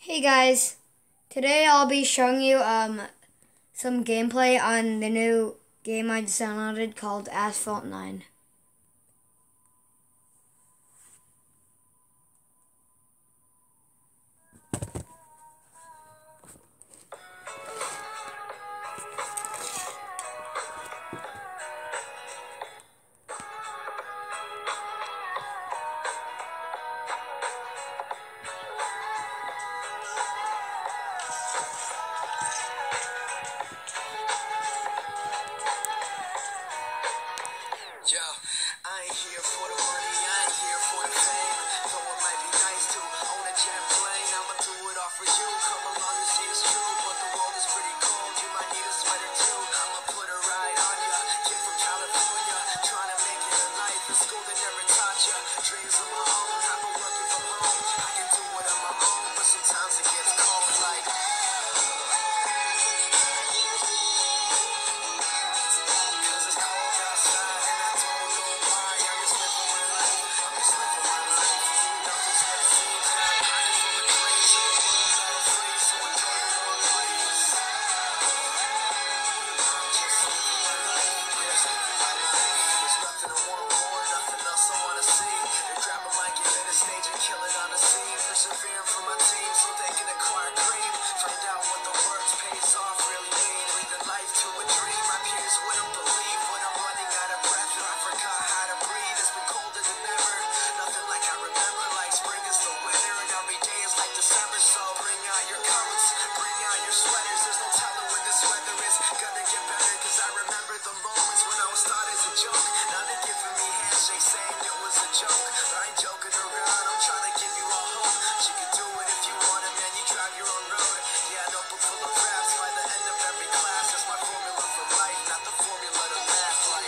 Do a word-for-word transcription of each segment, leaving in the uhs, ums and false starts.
Hey guys, today I'll be showing you um, some gameplay on the new game I just downloaded called Asphalt nine. Yo, I ain't here for the money, I ain't here for the fame. Though it might be nice to own a jet plane, I'ma do it all for you. Come along and see it's true, but the world is pretty cold. You might need a sweater too. I'ma put a ride on ya. Kid from California, trying to make it in life. In school they never taught ya. Dreams of my own, I've been working from home. I can do it on my own, but sometimes it gets cold like. Persevering for my team so they can acquire cream. Find out what the words pays off really mean. Breathing life to a dream. My peers wouldn't believe when I'm running out of breath and I forgot how to breathe. It's been colder than ever. Nothing like I remember. Like spring is the winter and every day is like December. So bring out your coats, bring out your sweaters. There's no telling when this weather is gonna get better. Cause I remember the moments when I was thought as a joke. Now they're giving me handshakes saying it was a joke. But I ain't joking around. I'm trying to give you all hope. You can do it if you want it, man, you drive your own road. Yeah, notebook full of raps by the end of every class. That's my formula for life, not the formula to math. Like,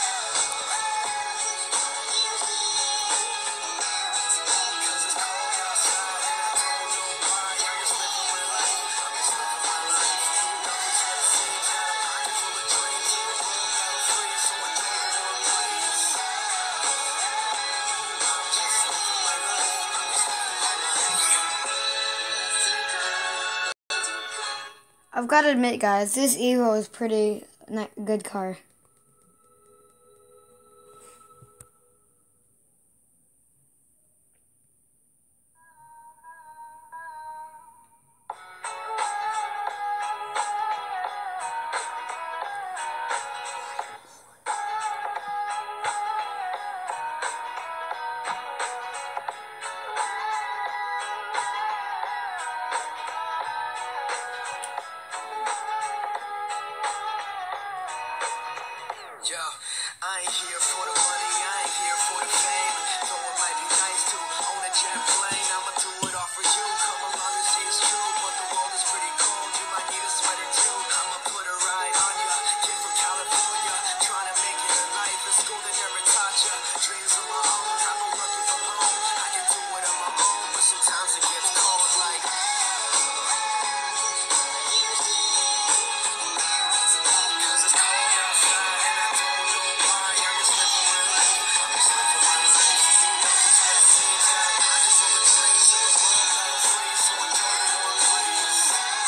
cause it's cold outside and I don't know why. I'm just living my life, I'm just living my life. Nothing's what it seems, got a pocket full of dreams. In the room that'll freeze, so enjoy the warm breeze. I'm just living my life, I'm just living my life. I've got to admit guys, this Evo is pretty ni- good car. Yo, I ain't here for the money, I ain't here for the fame. Though it might be nice to own a jet plane, I'ma do it all for you. Come along and see it's true, but the world is pretty cold. You might need a sweater too. I'ma put a ride on ya. Kid from California, trying to make it in life. In school they never taught ya. Dreams of my own, I've been working from home. I can do it on my own, but sometimes it gets cold like. Cause it's cold outside and I don't know why. I'm just living my life, I'm just living my life. Nothing's what it seems, got a pocket full of dreams. In the room that'll freeze, so enjoy the warm breeze.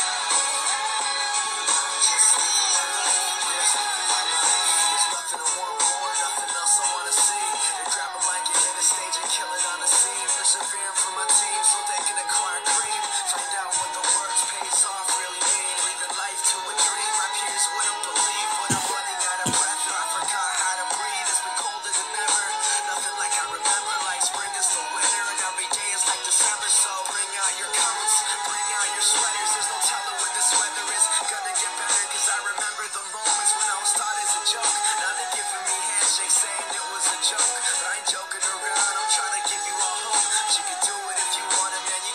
I'm just living my life, I'm just living my life. There's nothing I want more, nothing else I wanna see. They grab a mic and hit a stage and kill it on the scene. Persevering for my team so they can acquire cream. Find out what the words pays off really mean. Breathing life to a dream. My peers wouldn't believe when I'm running out of breath and I forgot how to breathe. It's been colder than ever. Nothing like I remember. Like spring is the winter and every day is like December. So bring out your coats, bring out your sweaters. There's no telling when this weather is gonna get better. Cause I remember the moments when I was thought as a joke. Now they're giving me handshakes saying it was a joke. But I ain't joking around. I'm trying to give you all hope. You can do it if you want it, man.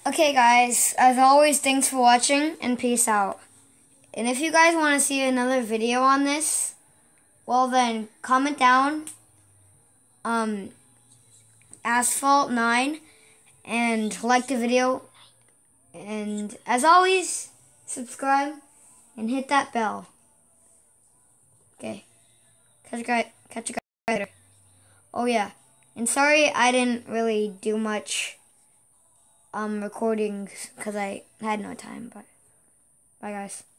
Okay, guys, as always, thanks for watching, and peace out. And if you guys want to see another video on this, well then, comment down, um, Asphalt nine, and like the video. And as always, subscribe, and hit that bell. Okay, catch you guys, catch you guys later. Oh yeah, and sorry I didn't really do much um recordings because I had no time, but bye guys.